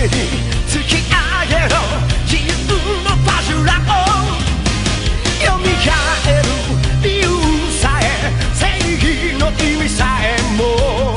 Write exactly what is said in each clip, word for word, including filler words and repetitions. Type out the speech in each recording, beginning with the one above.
突き上げろ自由のパジュラを蘇る理由さえ正義の意味さえも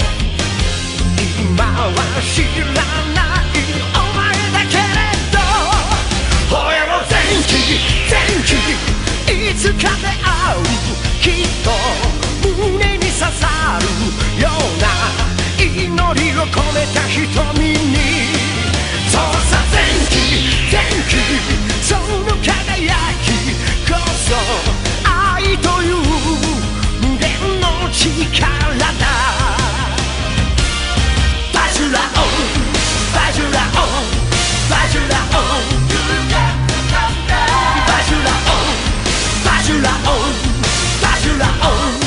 今は知らないお前だけれど吠えろ前期前期いつか出会うきっと胸に刺さるような祈りを込めた瞳にそうさ前期前期その輝きこそ愛という無限の力だバジュラオンバジュラオンバジュラオンバジュラオンバジュラオンバジュラオン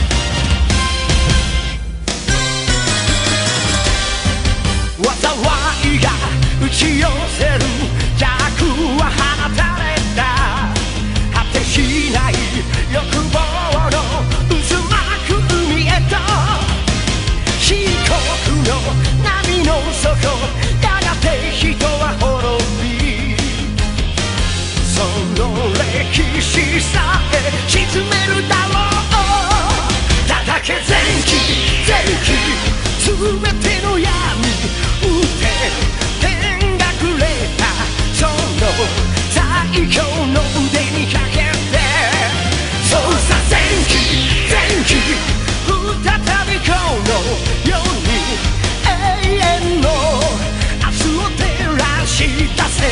災いが打ち寄せる邪悪は放たれた果てしない欲望の渦巻く海へと漆黒の波の底やがて人は滅びその歴史さえ沈めるだろう叩け前期前期全ての闇打て天がくれたその最強の腕にかけてそうさ前期前期再びこの世に永遠の明日を照らし出せ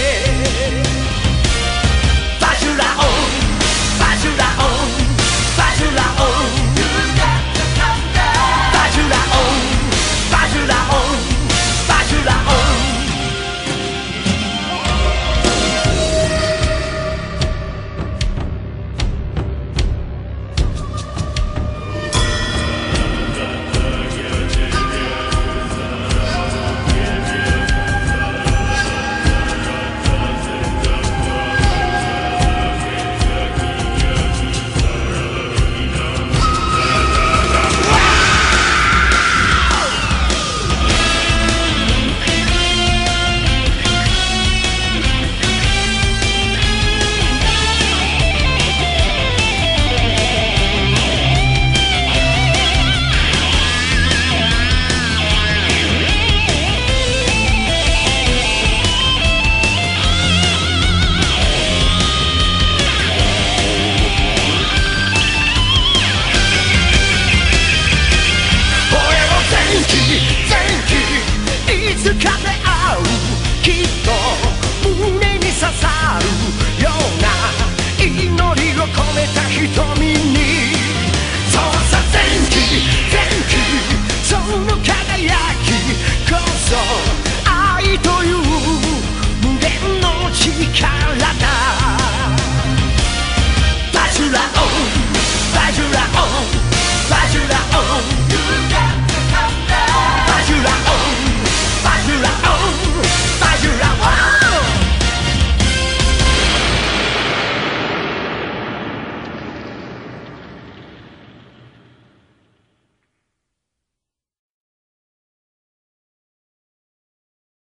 バジュラオンバジュラオンバジュラオンバジュラオンバジュラオンバジュラオン愛という無限の力だ